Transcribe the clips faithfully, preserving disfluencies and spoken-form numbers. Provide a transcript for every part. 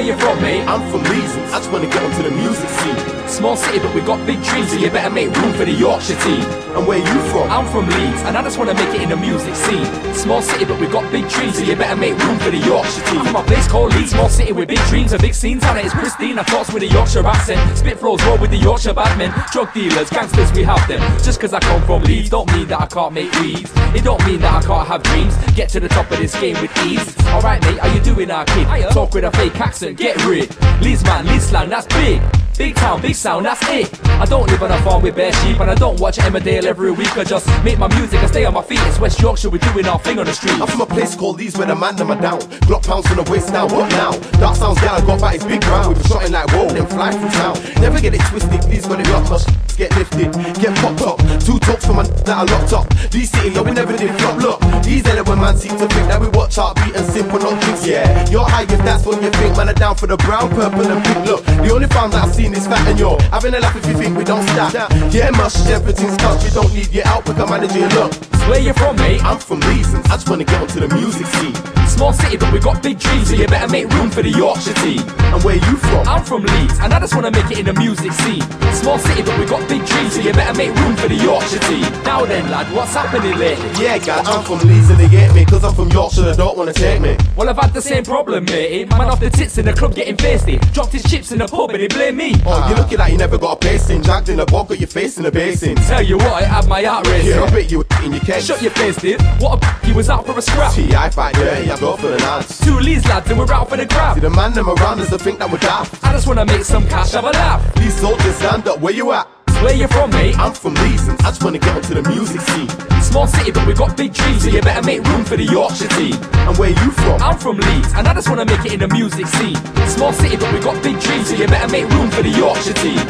you from, mate? I'm from Leeds, I just wanna get onto the music scene. Small city, but we got big dreams, so you better make room for the Yorkshire team. And where you from? I'm from Leeds, and I just wanna make it in the music scene. Small city, but we got big dreams, so you better make room for the Yorkshire team. I'm from a place called Leeds, small city with big dreams, a big scene. Town it's pristine, I talks with a Yorkshire accent. Spit flows roll with the Yorkshire badmen. Drug dealers, gangsters, we have them. Just cause I come from Leeds, don't mean that I can't make weeds. It don't mean that I can't have dreams. Get to the top of this game with ease. Alright mate, how you doing our kid? Talk with a fake accent, get rid. Leeds man, Leeds slang, that's big. Big town, big sound, that's it. I don't live on a farm with bare sheep, and I don't watch Emmerdale every week. I just make my music and stay on my feet. It's West Yorkshire, we're doing our thing on the street. I'm from a place called Leeds where the man them are down. Glock pounds from the waist now, what now? Dark sounds down, got back his big round. We be shotting like whoa, then fly through town. Never get it twisted, please got it locked up. Get lifted, get popped up. Two talks for my that are locked up. These cities, no we never did flop. Look, these element man seem to think that we watch our beat and simple not drinks. Yeah, you're high if that's what you think. Man are down for the brown, purple and pink. Look, the only farm that I've seen is fat and you're having a laugh if you think we don't stop. Yeah, mush, everything's touch. You don't need your help, we can manage it. Look, where you from, mate? I'm from Leeds, I just wanna get onto the music scene. Small city, but we got big dreams, so you better make room for the Yorkshire team. And where you from? I'm from Leeds, and I just wanna make it in the music scene. Small city, but we got big dreams, so you better make room for the Yorkshire team. Now then, lad, what's happening lately? Yeah, guys, I'm from Leeds and they hate me, cause I'm from Yorkshire, they don't wanna take me. Well, I've had the same problem, mate. Man off the tits in the club getting feisty. Dropped his chips in the pub and he blame me. Oh, you're looking like you never got a pacing. Dragged in a bog, got your face in the basin. Tell you what, I had my heart racing. Yeah, I bet you were in your case. Shut your face, dude. What a b***, he was out for a scrap. T I fight dirty, I go for the lads. Two Leeds lads and we're out for the grab. See the man them around us, they think that we're daft. I just wanna make some cash, have a laugh. These soldiers stand up, where you at? Where you from, mate? I'm from Leeds, I just wanna get onto the music scene. Small city, but we got big dreams, so you better make room for the Yorkshire team. And where you from? I'm from Leeds, and I just wanna make it in the music scene. Small city, but we got big dreams, so you better make room for the Yorkshire team.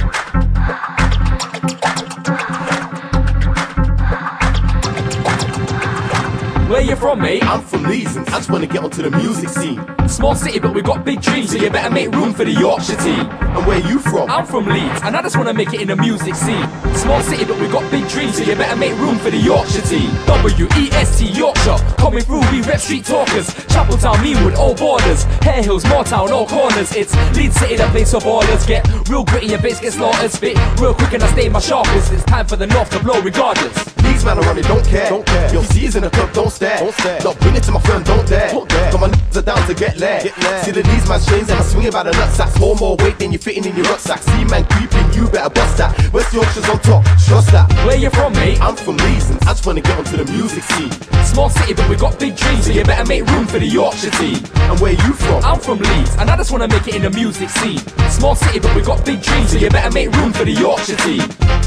Where you from, mate? I'm from Leeds, I just wanna get onto the music scene. Small city, but we got big dreams, so you better make room for the Yorkshire team. And where you from? I'm from Leeds, and I just wanna make it in the music scene. Small city, but we got big dreams, so you better make room for the Yorkshire team. W E S T Yorkshire, coming through, we rep street talkers. Chapeltown, Meanwood, all borders. Hare Hills, Moortown, all corners. It's Leeds City, the place of ballers. Get real gritty and base get slaughtered. Spit real quick and I stay my sharpest. It's time for the north to blow regardless. These man are running, don't care. Don't care. Your C's in the club, don't stare. Don't stare. Not bring it to my firm, don't dare. Don't dare. Come on, n***s are down to get laid. See the these man's chains and I swing about the nutsacks. Hold more weight than you're fitting in your rucksack. See man creeping, you better bust that. West Yorkshire's on top, trust that. Where you from, mate? I'm from Leeds, I just wanna get onto the music scene. Small city, but we got big dreams, so you better make room for the Yorkshire team. And where you from? I'm from Leeds, and I just wanna make it in the music scene. Small city, but we got big dreams, so you better make room for the Yorkshire team.